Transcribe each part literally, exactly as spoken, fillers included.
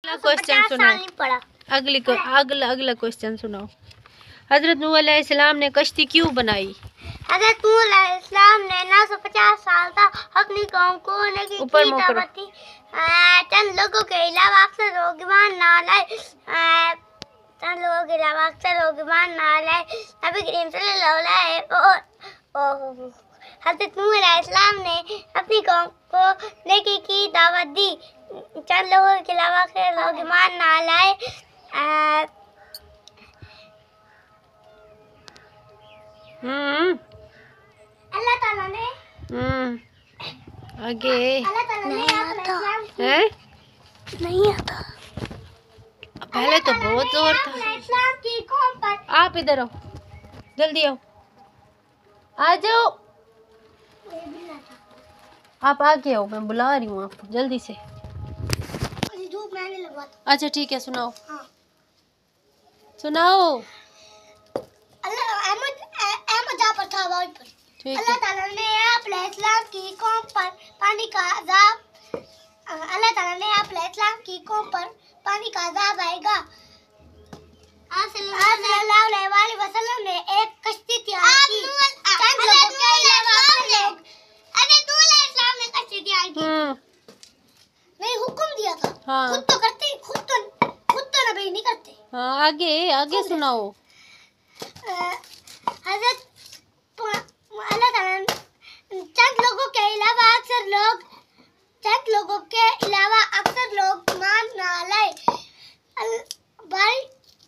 Question सुनाओ। अगली को अगला अगला क्वेश्चन सुनाओ। हजरत नूह अलैहिस्सलाम ने कश्ती क्यों बनाई? हजरत नूह अलैहिस्सलाम ने नौ सौ पचास साल तक अपनी कौम को ऊपर मोकरो चंद लोगों के अलावा अक्सर लोग ईमान ना लाए चंद लोगों के अलावा अक्सर लोग ईमान ना लाए नबी करीम सल्लल्लाहु अलैहि और हजरत नूह अलैहिस्सलाम ने अपनी कौम को नेकी की दावत दी। चंद लोगों के अलावा अक्सर लोग ईमान ना लाए। हम्म अल्लाह ताला ने हम्म आगे अल्लाह ताला ने है नहीं आता। पहले तो बहुत जोर था। इस्लाम की कौम पर आप इधर आओ, जल्दी आओ, आ जाओ। आप आगे आओ, मैं बुला रही हूँ आपको जल्दी से। धूप मैंने लगवा। अच्छा ठीक है, सुनाओ। हाँ। सुनाओ। अल्लाह अहमद अहमद जाफर था वहीं पर। अल्लाह ताला ने आप इस्लाम की कौम पर पानी का अज़ाब अल्लाह ताला ने आप इस्लाम की कौम पर पानी का अज़ाब आएगा। आप सल्लल्लाहु अलैहि वसल्लम ने एक कश्ती तैयार की। चंद लोगों के अलावा लोग अरे नूह अलैहिस्सलाम ने कश्ती तैयार की। नहीं हुक्म दिया था। हाँ। खुद तो करते खुद तो खुद तो नबी नहीं करते। हाँ आगे आगे सुनाओ। हज़रत अल्लाह ताला चंद लोगों के अलावा अक्सर लोग चंद लोगों के अलावा अक्सर लोग ईमान ना लाए। भाई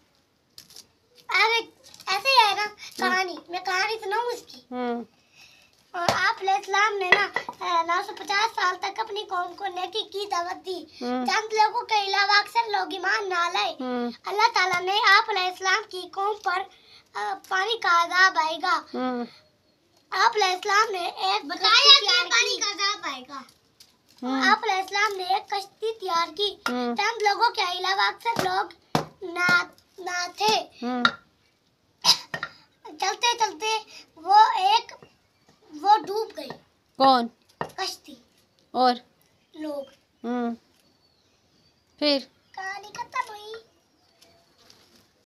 अरे ऐसे है ना कहानी, मैं कहानी सुनाऊं इसकी। और आप इस्लाम ने ना नौ सौ पचास साल तक अपनी कौम को नेकी की दावत दी। चंद लोगों के अलावा अक्सर लोग ईमान ना लाए। अल्लाह ताला ने आप इस्लाम की कौम पर पानी का अज़ाब आएगा। आप इस्लाम ने एक बताया कि पानी का अज़ाब आएगा। आप इस्लाम ने एक कश्ती तैयार की। चंद लोगों के अलावा अक्सर लोग ना ना थे। चलते चलते वो एक वो डूब गई। कौन? कश्ती और लोग। हम्म फिर कहानी खत्म हुई।